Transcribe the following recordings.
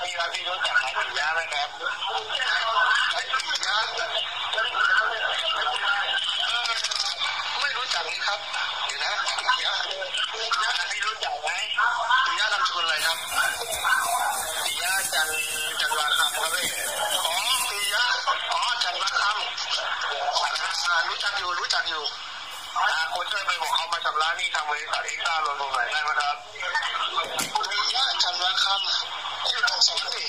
พี่ครับพี่รู้จักนายปิยะไหมครับนายปิยะไม่รู้จักนี่ครับเดี๋ยวนะปิยะพี่รู้จักไหมปิยะนามสกุลอะไรครับปิยะจันวาคำครับพี่อ๋อปิยะอ๋อจันวาคำรู้จักอยู่คนช่วยไปบอกเขามาชำระหนี้ทางบริษัทเอ็กซ์ต้าโลนผมหน่อยได้ไหมครับปิยะจันวาคำชื่อทั้งสองนี่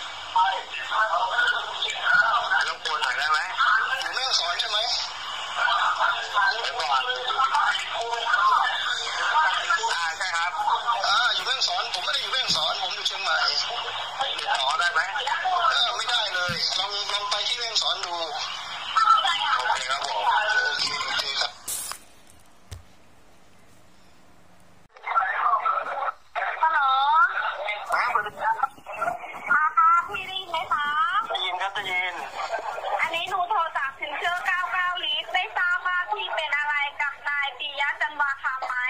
รบกวนหน่อยได้ไหมอยู่แม่ฮ่องสอนใช่ไหมไม่บอกใช่ครับอยู่แม่ฮ่องสอนผมไม่ได้อยู่แม่ฮ่องสอนผมอยู่เชียงใหม่ติดต่อได้ไหมไม่ได้เลยลองไปที่แม่ฮ่องสอนดูโอเคครับผมโอเคครับฮัลโหลค่ะพี่ได้ยินไหมคะได้ยินครับได้ยินอันนี้หนูโทรจากสินเชื่อ99ลิตรไม่ทราบว่าพี่เป็นอะไรกับนายปิยะจันวาคำไหม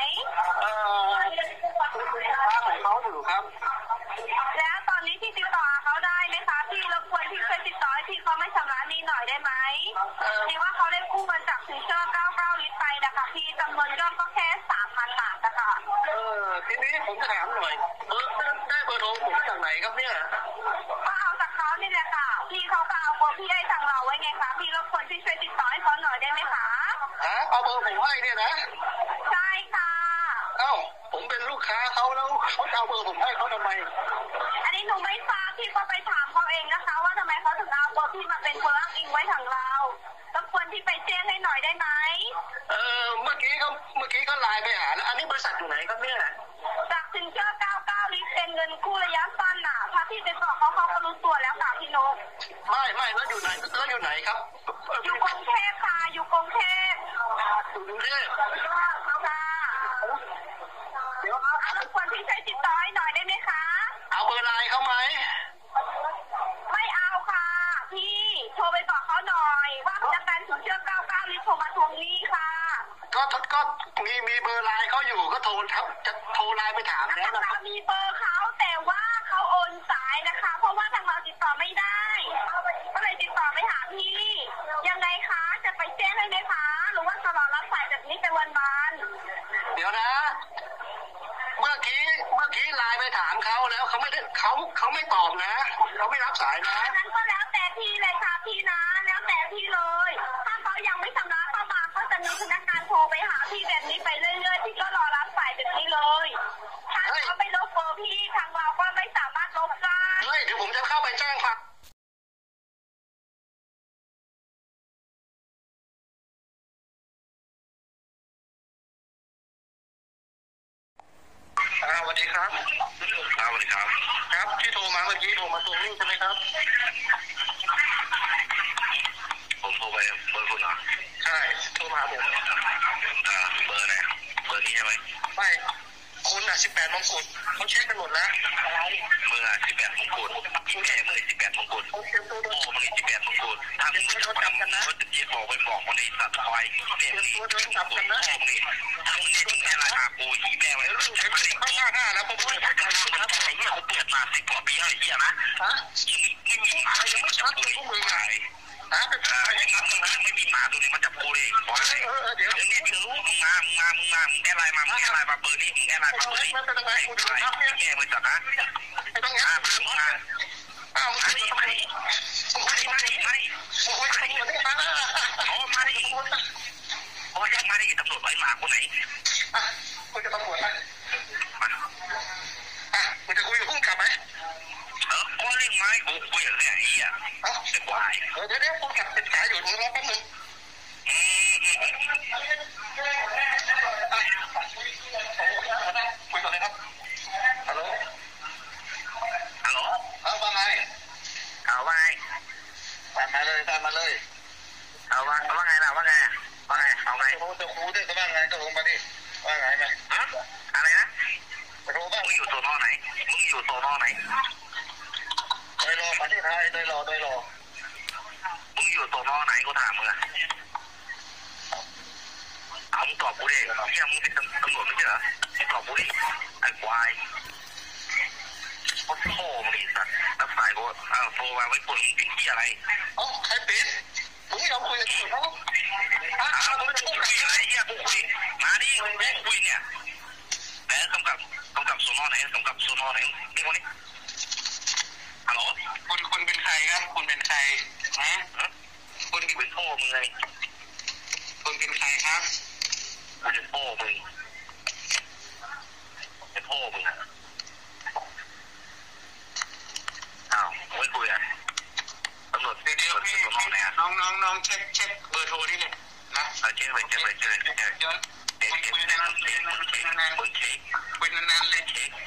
เขาอยู่ครับแล้วตอนนี้พี่ติดต่อเขาได้ไหมคะพี่รบกวนพี่ช่วยติดต่อให้พี่เขาไม่ชำระหนี้หน่อยได้ไหมดีว่าเขาได้กู้เงินจากสินเชื่อ99ลิตรไปนะคะพี่จำนวนยอดก็แค่ 3,000 บาทนะคะทีนี้ผมถามหน่อยได้เบอร์โทรผมจากไหนครับเนี่ยก็เอาจากเขานี่แหละค่ะพี่เขาก็เอาเบอร์พี่ให้ทางเราไว้ไงคะพี่รบกวนพี่ช่วยติดต่อให้เขาหน่อยได้ไหมคะเอาเบอร์ผมให้เนี่ยนะใช่ค่ะผมเป็นลูกค้าเขาแล้วเขาเอาเบอร์ผมให้เขาทำไมอันนี้หนูไม่ทราบพี่ก็ไปถามเขาเองนะคะว่าทำไมเขาถึงเอาเบอร์พี่มาเป็นคนอ้างอิงไว้ทางเรารบกวนที่ไปแจ้งให้หน่อยได้ไหมเมื่อกี้เขาไลน์ไปหาแล้วอันนี้บริษัทอยู่ไหนครับเนี่ยจากสินเชื่อ99ลิตรเป็นเงินกู้ระยะสั้นน่ะถ้าพี่ไปบอกเขาก็รู้ตัวแล้วค่ะพี่นกไม่แล้วอยู่ไหนครับอยู่กรุงเทพค่ะอยู่กรุงเทพค่ะเดี๋ยวรบกวนพี่ช่วยติดต่อให้หน่อยได้ไหมคะเอาเบอร์ไลน์เขาไหมไม่เอาค่ะพี่โทรไปบอกเขาหน่อยว่าพนักงานสินเชื่อ99ลิตรโทรมาทวงหนี้ค่ะก็มีเบอร์ไลน์เขาอยู่ก็จะโทรไลน์ไปถามแล้วนะคะมีเบอร์เขาแต่ว่าเขาโอนสายนะคะเพราะว่าทางเราติดต่อไม่ได้ก็เลยติดต่อไปหาพี่ยังไงคะจะไปแจ้งให้ไหมคะหรือว่าจะรอรับสายจากนี้ไปวันเดี๋ยวนะเมื่อกี้ไลน์ไปถามเขาแล้วเขาไม่ตอบนะเขาไม่รับสายนะนั้นก็แล้วแต่พี่เลยค่ะพี่นะแล้วแต่พี่เลยถ้าเขายังไม่ชำระเข้ามาก็จะมีพนักงานโทรไปหาพี่แบบนี้ไปเรื่อยๆพี่ก็รอรับสายแบบนี้เลยถ้าเขาไม่ลบเบอร์พี่ทางเราก็ไม่สามารถลบได้เดี๋ยวผมจะเข้าไปแจ้งความสวัสดีครับสวัสดีครับครับที่โทรมาเมื่อกี้โทรมาตรงนี้ใช่ไหมครับผมโทรไปเบอร์คุณเหรอใช่โทรมาผมเบอร์ไหนเบอร์นี้ใช่ไหมไม่คุณ18มงกุฎเขาเช็คกันหมดแล้วมือ18มงกุฎพี่แม่มือ18มงกุฎโอ้มือ18มงกุฎถ้ามึงไม่จำกันนะจะจีบอกไปบอกมันในสัตว์ควายแม่มึงจับกันนะโอ้มึงถ้ามึงเนี่ยมึงแม่ราคากูหีแม่ไว้แล้วใช้ไม่ได้แล้วผมไม่ได้กันนะไอ้เนี่ยเขาเปิดมา10 กว่าปีแล้วไอ้เหี้ยนะไม่มีหมายังไม่จับกูเลยไม่มีหมาตัวนี้มันจับกูเลยบอกให้เดี๋ยวนี้มึงรู้มึงแอร์ไลน์มาเบอร์นี้มึงแอร์ไลน์มาเบอร์นี้แม่มึงจัดนะไม่ต้องงั้นมึงมาดิตำรวจไว้หมาคนไหนคุณจะตำรวจไหมคุณจะคุยกับผู้กำกับไหมก็เรื่องไม้กูคุยอย่างเนี้ยไอ้เหี้ยเป็นควายเดี๋ยวผู้กำกับเป็นสายอยู่มึงรอแป๊บนึงคุยก่อนเลยครับฮัลโหลว่าไงว่าไงตามมาเลยว่าไงล่ะว่าไงเอาไงโทรจะคูด้วยก็ว่าไงก็ลงมาดิว่าไงไหมอะไรนะโทรบ้างมึงอยู่โซนอไหนโดยรอประเทศไทยโดยรอมึงอยู่โซนอไหนกูถามมึงมึงตอบกูดิเฮียมึงเป็นตำรวจไม่ใช่เหรอมึงตอบกูดิไอ้ควายโอ้โหมึงไอ้สัตว์แล้วฝ่ายกูโทรมาไว้ปุ่นเป็นที่อะไรอ๋อใครปิดมึงไม่ยอมคุยกับเขามึงพูดคุยอะไรเงี้ยกูคุยมาดิกูคุยเนี่ยไหนกำกับโซนอไหนกำกับโซนอไหนนี่คนนี้ฮัลโหลคุณเป็นใครครับคุณเป็นใครฮะคุณเป็นพ่อมึงไงคุณเป็นใครครับกูเป็นพ่อมึงเป็นพ่อมึงอ้าวไม่คุยอ่ะตำรวจเดี๋ยวพี่น้องเช็คเบอร์โทรที่เนี่ยนะเช็คคุยนานๆเลยเช็ค